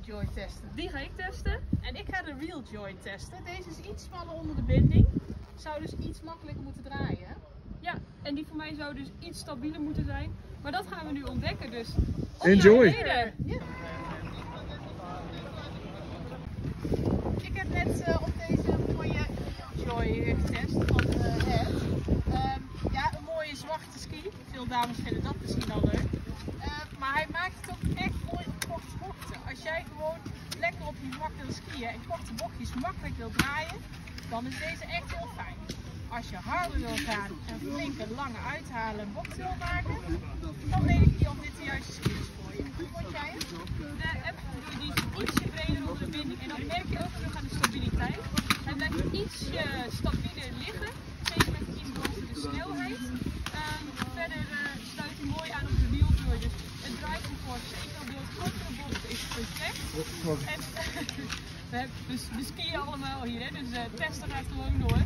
Joy testen. Die ga ik testen. En ik ga de Real Joy testen. Deze is iets smaller onder de binding. Zou dus iets makkelijker moeten draaien. Ja, en die voor mij zou dus iets stabieler moeten zijn. Maar dat gaan we nu ontdekken, dus Enjoy! Ja. Ik heb net op deze mooie Real Joy getest van Ed. Ja, een mooie zwarte ski. Veel dames vinden dat misschien al leuk. Maar hij maakt het ook echt mooi op korte bochten. Als jij gewoon lekker op je gemak wil skiën en korte bochtjes makkelijk wil draaien, dan is deze echt heel fijn. Als je harder wil gaan en flinke lange uithalen bocht wil maken, dan weet ik niet of dit de juiste ski is voor je. Hoe vond jij het? die is ietsje breder onder de binding en dan merk je ook terug aan de stabiliteit. Hij blijft ietsje stabieler liggen, zeker met iets hogere snelheid. Verder sluit hij mooi aan op de wieljoy, dus het drive support, zeker op de kortere bocht, is perfect. En we skiën allemaal hier, hè? Dus testen gaat gewoon door.